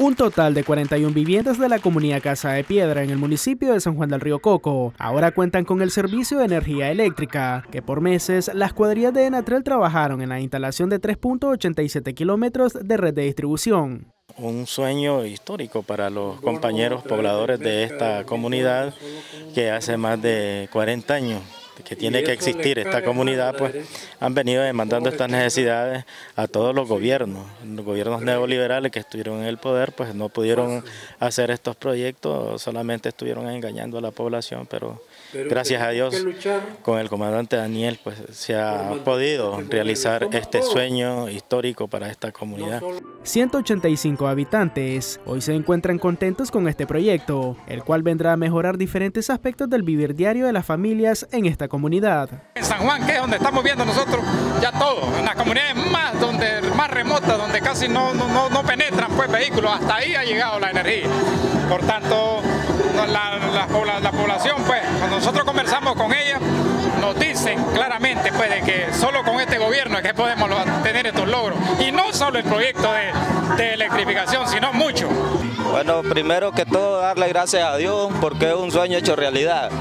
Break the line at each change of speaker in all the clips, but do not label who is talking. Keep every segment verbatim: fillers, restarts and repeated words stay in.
Un total de cuarenta y una viviendas de la comunidad Casa de Piedra en el municipio de San Juan del Río Coco ahora cuentan con el servicio de energía eléctrica, que por meses las cuadrillas de Enatrel trabajaron en la instalación de tres punto ochenta y siete kilómetros de red de distribución.
Un sueño histórico para los compañeros pobladores de esta comunidad que hace más de cuarenta años que tiene que existir esta comunidad, pues han venido demandando estas necesidades a todos los gobiernos. Los gobiernos neoliberales que estuvieron en el poder pues no pudieron hacer estos proyectos, solamente estuvieron engañando a la población, pero gracias a Dios con el comandante Daniel pues se ha podido realizar este sueño histórico para esta comunidad.
ciento ochenta y cinco habitantes hoy se encuentran contentos con este proyecto, el cual vendrá a mejorar diferentes aspectos del vivir diario de las familias en esta comunidad.
En San Juan, que es donde estamos viendo nosotros ya todo, en las comunidades más, donde, más remotas, donde casi no, no, no penetran pues, vehículos, hasta ahí ha llegado la energía. Por tanto, la, la, la población, pues, cuando nosotros conversamos con ella, nos dicen claramente pues, de que solo con este gobierno es que podemos tener estos logros. Y no solo el proyecto de, de electrificación, sino mucho.
Bueno, primero que todo darle gracias a Dios porque es un sueño hecho realidad.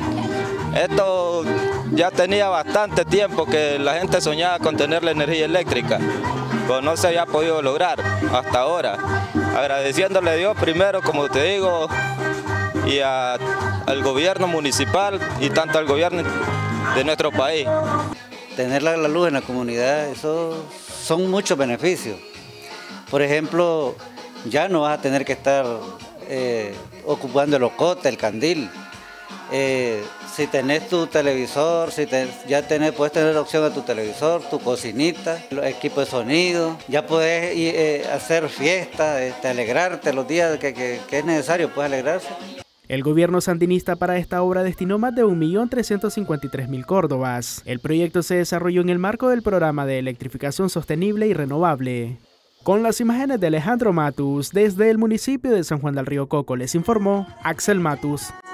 Esto ya tenía bastante tiempo que la gente soñaba con tener la energía eléctrica, pero no se había podido lograr hasta ahora. Agradeciéndole a Dios primero, como te digo, y a, al gobierno municipal y tanto al gobierno de nuestro país.
Tener la, la luz en la comunidad, eso son muchos beneficios. Por ejemplo, ya no vas a tener que estar eh, ocupando el ocote, el candil. Eh, si tenés tu televisor, si te, ya tenés, puedes tener opción a tu televisor, tu cocinita, los equipos de sonido, ya puedes eh, hacer fiestas, este, alegrarte los días que, que, que es necesario, puedes alegrarse.
El gobierno sandinista para esta obra destinó más de un millón trescientos cincuenta y tres mil córdobas. El proyecto se desarrolló en el marco del programa de electrificación sostenible y renovable. Con las imágenes de Alejandro Matus, desde el municipio de San Juan del Río Coco, les informó Axel Matus.